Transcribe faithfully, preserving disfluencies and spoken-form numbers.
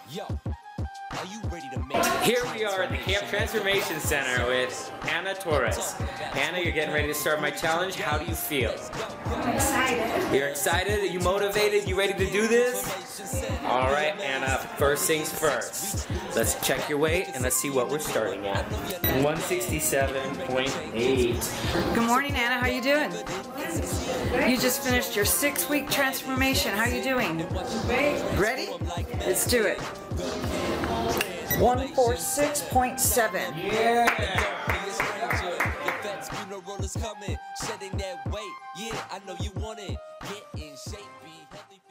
Yo, are you ready to make Here we are at the Camp Transformation Center with Anna Torres. Anna, you're getting ready to start my challenge. How do you feel? I'm excited. You're excited? Are you motivated? You ready to do this? All right, Anna, first things first. Let's check your weight and let's see what we're starting at. one sixty-seven point eight. Good morning, Anna. How you doing? You just finished your six-week transformation. How you doing? Ready? Let's do it. one forty-six point seven. Yeah! Coming, shedding that weight. Yeah, I know you want it. Get in shape, be healthy.